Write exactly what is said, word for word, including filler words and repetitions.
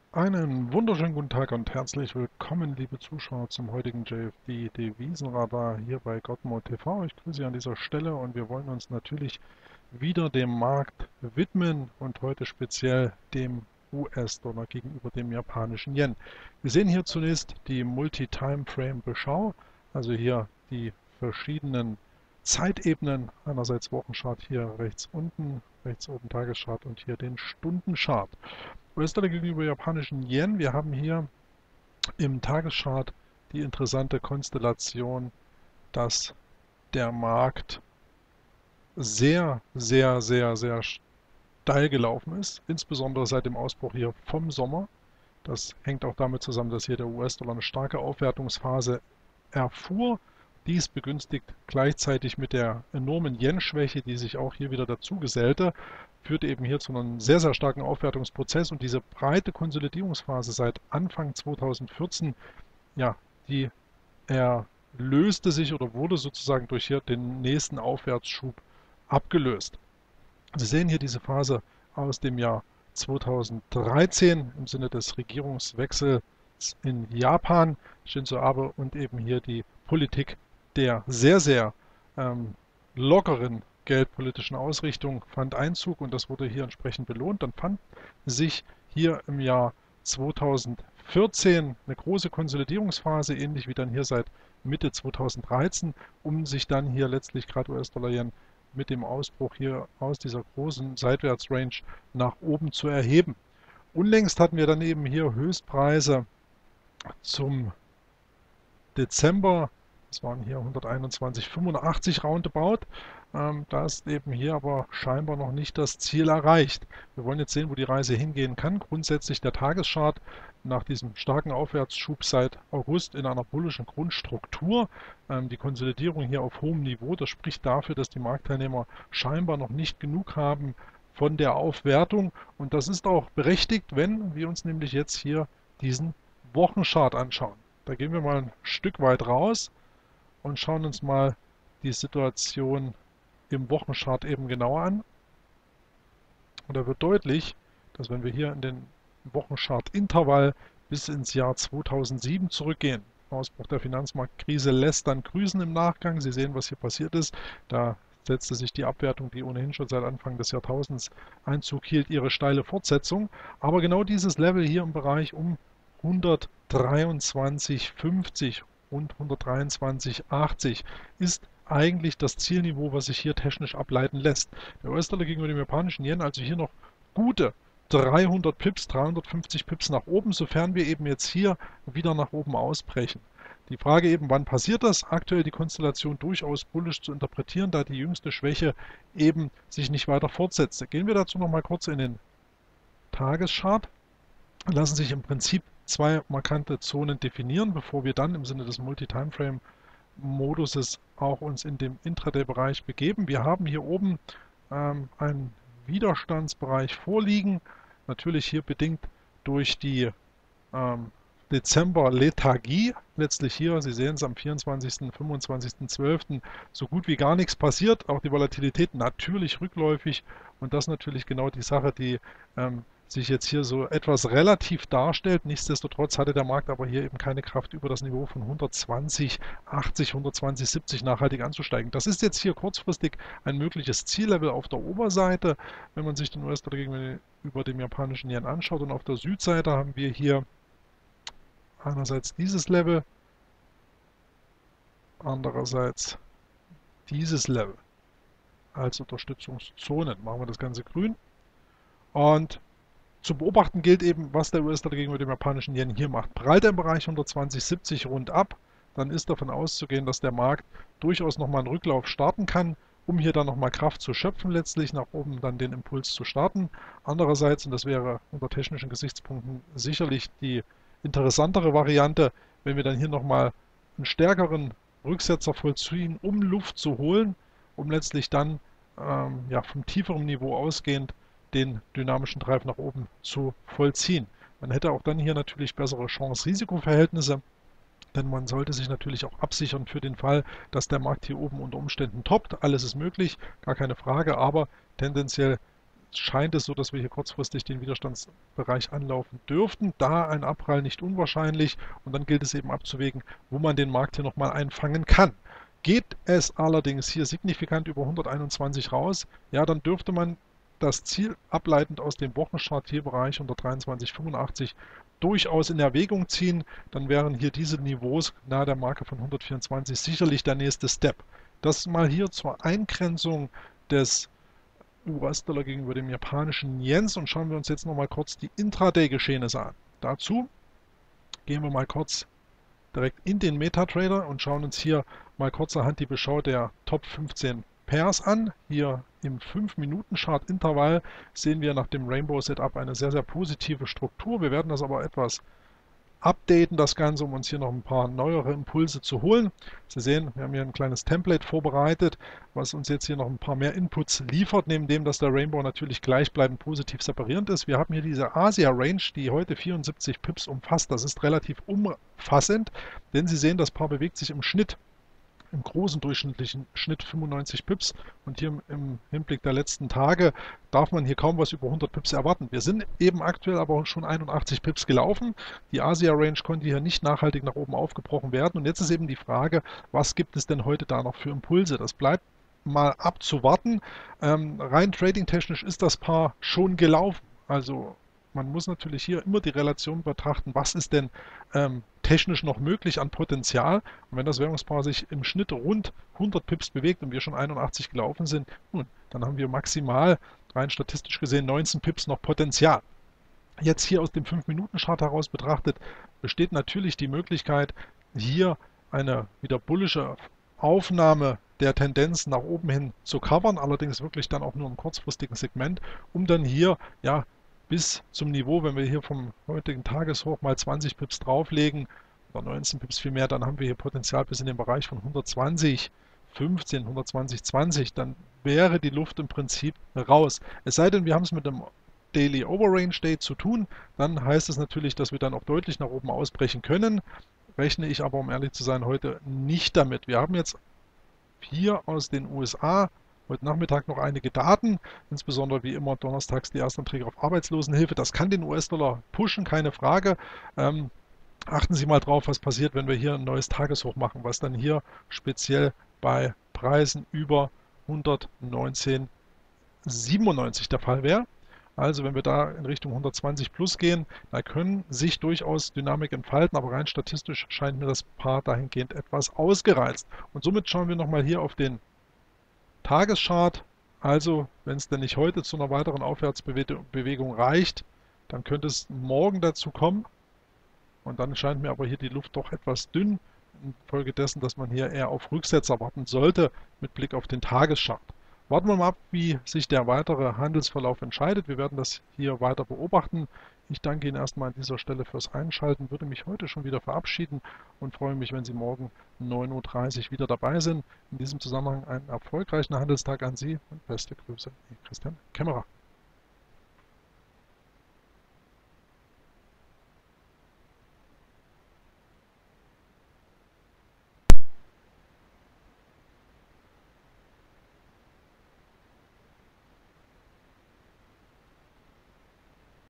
Einen wunderschönen guten Tag und herzlich willkommen, liebe Zuschauer, zum heutigen J F D Devisenradar hier bei Gottmo T V. Ich grüße Sie an dieser Stelle und wir wollen uns natürlich wieder dem Markt widmen und heute speziell dem U S-Dollar gegenüber dem japanischen Yen. Wir sehen hier zunächst die Multi-Time-Frame-Beschau, also hier die verschiedenen Zeitebenen, einerseits Wochenchart hier rechts unten, rechts oben Tageschart und hier den Stundenchart. U S-Dollar gegenüber japanischen Yen. Wir haben hier im Tageschart die interessante Konstellation, dass der Markt sehr, sehr, sehr, sehr steil gelaufen ist, insbesondere seit dem Ausbruch hier vom Sommer. Das hängt auch damit zusammen, dass hier der U S-Dollar eine starke Aufwertungsphase erfuhr. Dies begünstigt gleichzeitig mit der enormen Yen-Schwäche, die sich auch hier wieder dazu gesellte, führt eben hier zu einem sehr, sehr starken Aufwertungsprozess. Und diese breite Konsolidierungsphase seit Anfang zweitausendvierzehn, ja, die erlöste sich oder wurde sozusagen durch hier den nächsten Aufwärtsschub abgelöst. Sie sehen hier diese Phase aus dem Jahr zweitausenddreizehn im Sinne des Regierungswechsels in Japan, Shinzo Abe, und eben hier die Politik der sehr, sehr ähm, lockeren geldpolitischen Ausrichtung fand Einzug und das wurde hier entsprechend belohnt. Dann fand sich hier im Jahr zweitausendvierzehn eine große Konsolidierungsphase, ähnlich wie dann hier seit Mitte zweitausenddreizehn, um sich dann hier letztlich gerade U S-Dollar-Yen mit dem Ausbruch hier aus dieser großen Seitwärtsrange nach oben zu erheben. Unlängst hatten wir dann eben hier Höchstpreise zum Dezember. Das waren hier hunderteinundzwanzig Komma fünfundachtzig roundabout. Ähm, da ist eben hier aber scheinbar noch nicht das Ziel erreicht. Wir wollen jetzt sehen, wo die Reise hingehen kann. Grundsätzlich der Tageschart nach diesem starken Aufwärtsschub seit August in einer bullischen Grundstruktur. Ähm, die Konsolidierung hier auf hohem Niveau, das spricht dafür, dass die Marktteilnehmer scheinbar noch nicht genug haben von der Aufwertung. Und das ist auch berechtigt, wenn wir uns nämlich jetzt hier diesen Wochenchart anschauen. Da gehen wir mal ein Stück weit raus und schauen uns mal die Situation im Wochenchart eben genauer an. Und da wird deutlich, dass wenn wir hier in den Wochenchart-Intervall bis ins Jahr zweitausendsieben zurückgehen, Ausbruch der Finanzmarktkrise lässt dann grüßen im Nachgang. Sie sehen, was hier passiert ist. Da setzte sich die Abwertung, die ohnehin schon seit Anfang des Jahrtausends Einzug hielt, ihre steile Fortsetzung. Aber genau dieses Level hier im Bereich um hundertdreiundzwanzig Komma fünfzig und hundertdreiundzwanzig Komma achtzig ist eigentlich das Zielniveau, was sich hier technisch ableiten lässt. Der U S-Dollar gegenüber dem japanischen Yen, also hier noch gute dreihundert Pips, dreihundertfünfzig Pips nach oben, sofern wir eben jetzt hier wieder nach oben ausbrechen. Die Frage eben, wann passiert das? Aktuell die Konstellation durchaus bullisch zu interpretieren, da die jüngste Schwäche eben sich nicht weiter fortsetzt. Gehen wir dazu noch mal kurz in den Tageschart. Lassen sich im Prinzip zwei markante Zonen definieren, bevor wir dann im Sinne des Multi-Timeframe-Moduses auch uns in dem Intraday-Bereich begeben. Wir haben hier oben ähm, einen Widerstandsbereich vorliegen, natürlich hier bedingt durch die ähm, Dezember-Lethargie. Letztlich hier, Sie sehen es am vierundzwanzigsten, fünfundzwanzigsten zwölften so gut wie gar nichts passiert. Auch die Volatilität natürlich rückläufig und das natürlich genau die Sache, die ähm, sich jetzt hier so etwas relativ darstellt. Nichtsdestotrotz hatte der Markt aber hier eben keine Kraft, über das Niveau von hundertzwanzig achtzig, hundertzwanzig siebzig nachhaltig anzusteigen. Das ist jetzt hier kurzfristig ein mögliches Ziellevel auf der Oberseite, wenn man sich den U S-Dollar gegenüber dem japanischen Yen anschaut. Und auf der Südseite haben wir hier einerseits dieses Level, andererseits dieses Level als Unterstützungszonen. Machen wir das Ganze grün. Und zu beobachten gilt eben, was der U S-Dollar gegenüber dem japanischen Yen hier macht. Prallt er im Bereich hundertzwanzig siebzig rund ab, dann ist davon auszugehen, dass der Markt durchaus nochmal einen Rücklauf starten kann, um hier dann nochmal Kraft zu schöpfen, letztlich nach oben dann den Impuls zu starten. Andererseits, und das wäre unter technischen Gesichtspunkten sicherlich die interessantere Variante, wenn wir dann hier nochmal einen stärkeren Rücksetzer vollziehen, um Luft zu holen, um letztlich dann ähm, ja, vom tieferen Niveau ausgehend den dynamischen Drive nach oben zu vollziehen. Man hätte auch dann hier natürlich bessere Chance-Risiko-Verhältnisse, denn man sollte sich natürlich auch absichern für den Fall, dass der Markt hier oben unter Umständen toppt. Alles ist möglich, gar keine Frage, aber tendenziell scheint es so, dass wir hier kurzfristig den Widerstandsbereich anlaufen dürften. Da ein Abprall nicht unwahrscheinlich und dann gilt es eben abzuwägen, wo man den Markt hier nochmal einfangen kann. Geht es allerdings hier signifikant über hunderteinundzwanzig raus, ja, dann dürfte man das Ziel ableitend aus dem Wochenchart hier Bereich hundertdreiundzwanzig Komma fünfundachtzig durchaus in Erwägung ziehen. Dann wären hier diese Niveaus nahe der Marke von hundertvierundzwanzig sicherlich der nächste Step. Das mal hier zur Eingrenzung des U S-Dollar gegenüber dem japanischen Yen und schauen wir uns jetzt nochmal kurz die Intraday-Geschehnisse an. Dazu gehen wir mal kurz direkt in den MetaTrader und schauen uns hier mal kurzerhand die Beschau der Top fünfzehn Pairs an. Hier im fünf Minuten Chart Intervall sehen wir nach dem Rainbow Setup eine sehr, sehr positive Struktur. Wir werden das aber etwas updaten, das Ganze, um uns hier noch ein paar neuere Impulse zu holen. Sie sehen, wir haben hier ein kleines Template vorbereitet, was uns jetzt hier noch ein paar mehr Inputs liefert, neben dem, dass der Rainbow natürlich gleichbleibend positiv separierend ist. Wir haben hier diese Asia Range, die heute vierundsiebzig Pips umfasst. Das ist relativ umfassend, denn Sie sehen, das Paar bewegt sich im Schnitt, im großen durchschnittlichen Schnitt fünfundneunzig Pips und hier im Hinblick der letzten Tage darf man hier kaum was über hundert Pips erwarten. Wir sind eben aktuell aber schon einundachtzig Pips gelaufen. Die Asia Range konnte hier nicht nachhaltig nach oben aufgebrochen werden und jetzt ist eben die Frage, was gibt es denn heute da noch für Impulse? Das bleibt mal abzuwarten. Ähm, rein trading-technisch ist das Paar schon gelaufen. Also man muss natürlich hier immer die Relation betrachten, was ist denn ähm, technisch noch möglich an Potenzial. Und wenn das Währungspaar sich im Schnitt rund hundert Pips bewegt und wir schon einundachtzig gelaufen sind, nun, dann haben wir maximal, rein statistisch gesehen, neunzehn Pips noch Potenzial. Jetzt hier aus dem fünf Minuten Chart heraus betrachtet, besteht natürlich die Möglichkeit, hier eine wieder bullische Aufnahme der Tendenz nach oben hin zu covern, allerdings wirklich dann auch nur im kurzfristigen Segment, um dann hier, ja, bis zum Niveau, wenn wir hier vom heutigen Tageshoch mal zwanzig Pips drauflegen, oder neunzehn Pips viel mehr, dann haben wir hier Potenzial bis in den Bereich von hundertzwanzig, fünfzehn, hundertzwanzig, zwanzig, dann wäre die Luft im Prinzip raus. Es sei denn, wir haben es mit einem Daily Overrange Day zu tun, dann heißt es natürlich, dass wir dann auch deutlich nach oben ausbrechen können. Rechne ich aber, um ehrlich zu sein, heute nicht damit. Wir haben jetzt hier aus den U S A heute Nachmittag noch einige Daten, insbesondere wie immer donnerstags die Erstanträge auf Arbeitslosenhilfe. Das kann den U S-Dollar pushen, keine Frage. Ähm, achten Sie mal drauf, was passiert, wenn wir hier ein neues Tageshoch machen, was dann hier speziell bei Preisen über hundertneunzehn Komma siebenundneunzig der Fall wäre. Also wenn wir da in Richtung hundertzwanzig plus gehen, da können sich durchaus Dynamik entfalten, aber rein statistisch scheint mir das Paar dahingehend etwas ausgereizt. Und somit schauen wir nochmal hier auf den Tageschart, also wenn es denn nicht heute zu einer weiteren Aufwärtsbewegung reicht, dann könnte es morgen dazu kommen. Und dann scheint mir aber hier die Luft doch etwas dünn, infolgedessen, dass man hier eher auf Rücksetzer warten sollte, mit Blick auf den Tageschart. Warten wir mal ab, wie sich der weitere Handelsverlauf entscheidet. Wir werden das hier weiter beobachten. Ich danke Ihnen erstmal an dieser Stelle fürs Einschalten, würde mich heute schon wieder verabschieden und freue mich, wenn Sie morgen neun Uhr dreißig wieder dabei sind. In diesem Zusammenhang einen erfolgreichen Handelstag an Sie und beste Grüße, Ihr Christian Kämmerer.